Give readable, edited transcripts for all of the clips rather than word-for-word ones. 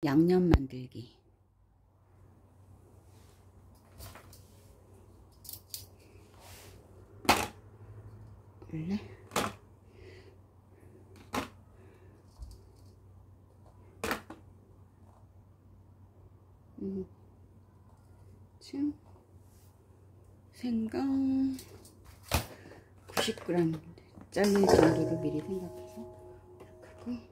양념 만들기. 원래 지금 생강 90g 잘릴 정도로 미리 생각해서 이렇게 하고,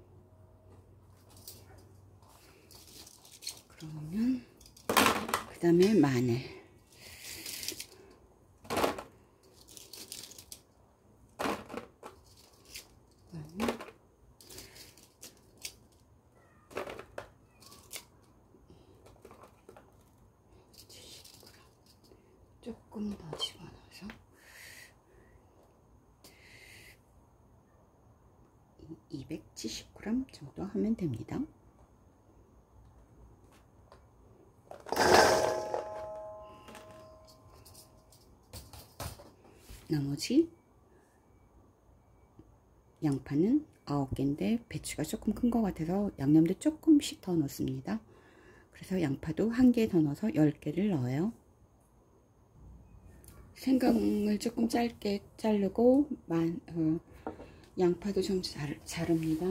그러면 그 다음에 마늘, 조금 더 집어넣어서 270g 정도 하면 됩니다. 나머지 양파는 9개인데 배추가 조금 큰 것 같아서 양념도 조금씩 더 넣습니다. 그래서 양파도 1개 더 넣어서 10개를 넣어요. 생강을 조금 짧게 자르고 양파도 좀 자릅니다.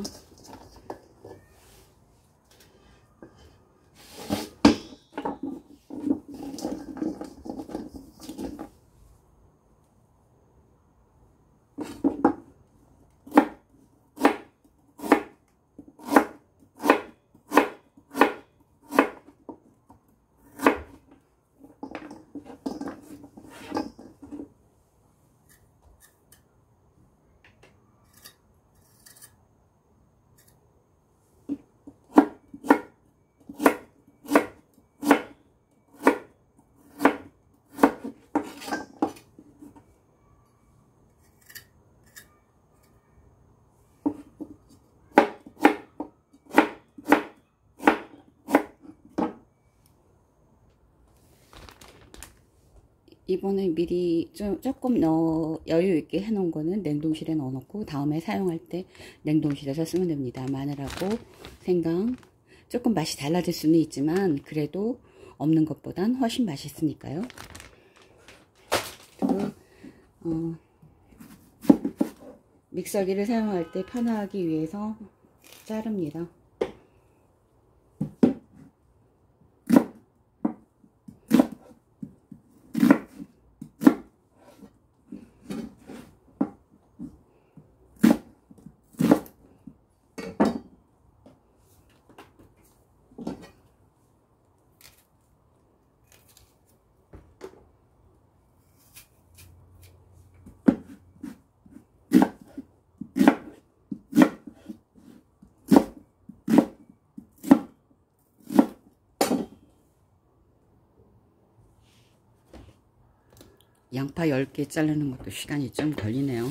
이번에 미리 조금 여유 있게 해놓은 거는 냉동실에 넣어놓고 다음에 사용할 때 냉동실에서 쓰면 됩니다. 마늘하고 생강 조금 맛이 달라질 수는 있지만 그래도 없는 것보단 훨씬 맛있으니까요. 그리고 믹서기를 사용할 때 편하기 위해서 자릅니다. 양파 10개 자르는 것도 시간이 좀 걸리네요.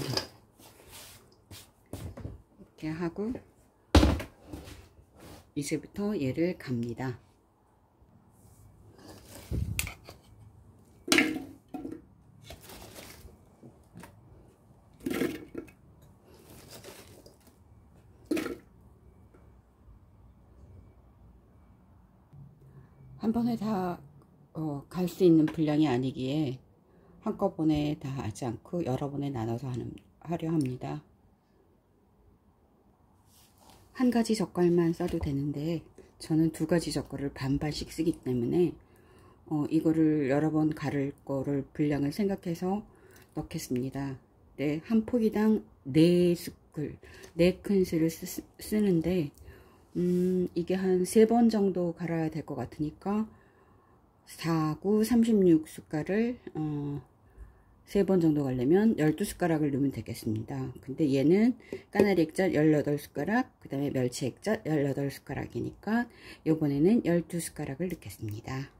이렇게 하고 이제부터 얘를 갑니다. 한 번에 다 갈 수 있는 분량이 아니기에 한꺼번에 다 하지 않고 여러 번에 나눠서 하려 합니다. 한 가지 젓갈만 써도 되는데 저는 2가지 젓갈을 반반씩 쓰기 때문에 이거를 여러 번 가를 거를 분량을 생각해서 넣겠습니다. 네, 한 포기당 4스쿨, 4큰술을 쓰는데 이게 한 3번 정도 갈아야 될 것 같으니까 4, 9, 36숟갈을 3번 정도 가려면 12숟가락을 넣으면 되겠습니다. 근데 얘는 까나리 액젓 18숟가락, 그 다음에 멸치 액젓 18숟가락이니까 요번에는 12숟가락을 넣겠습니다.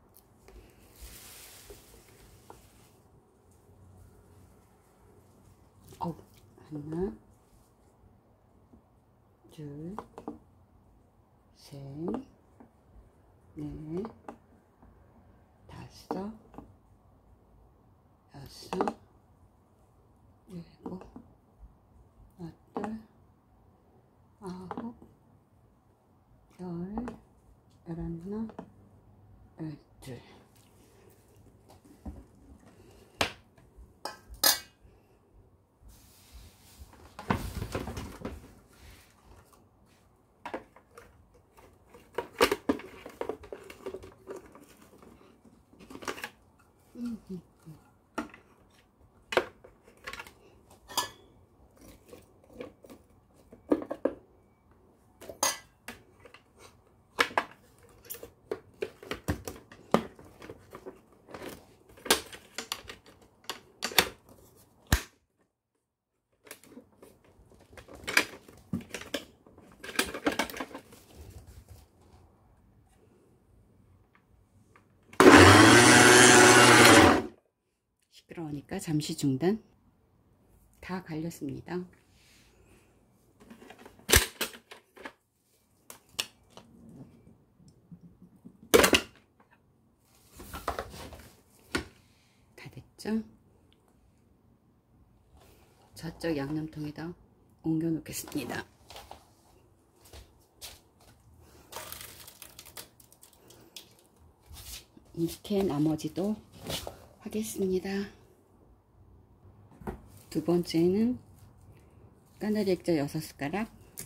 하나, 둘, 셋, 넷, 다섯, 여섯, 일곱, 여덟, 아홉, 열, 하나, 둘. 시끄러우니까 잠시 중단. 다 갈렸습니다. 다 됐죠? 저쪽 양념통에다 옮겨 놓겠습니다. 이렇게 나머지도 하겠습니다. 두 번째는 까나리 액젓 6숟가락.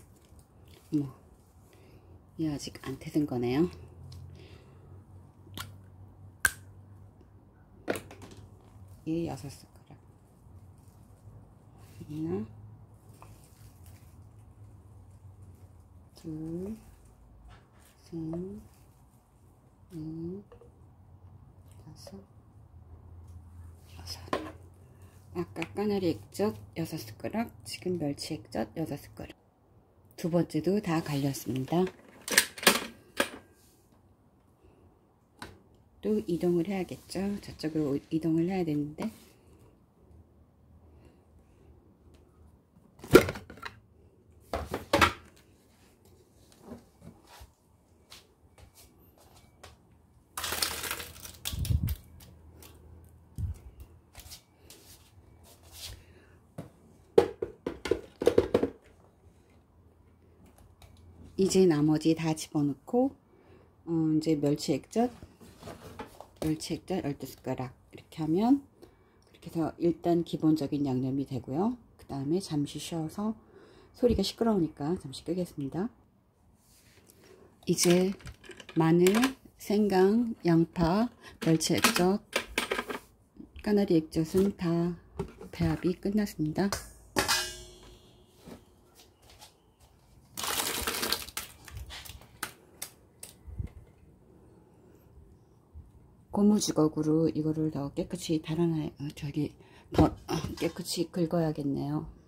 이 아직 안 태든 거네요. 이 6숟가락. 하나, 둘, 셋, 넷, 다섯, 여섯. 아까 까나리 액젓 6숟가락, 지금 멸치 액젓 6숟가락. 두 번째도 다 갈렸습니다. 또 이동을 해야겠죠. 저쪽으로 이동을 해야 되는데, 이제 나머지 다 집어넣고 이제 멸치 액젓 12숟가락 이렇게 하면 그렇게 해서 일단 기본적인 양념이 되고요. 그 다음에 잠시 쉬어서 소리가 시끄러우니까 잠시 끄겠습니다. 이제 마늘, 생강, 양파, 멸치 액젓, 까나리 액젓은 다 배합이 끝났습니다. 고무주걱으로 이거를 더 깨끗이 달아놔야, 더 깨끗이 긁어야겠네요.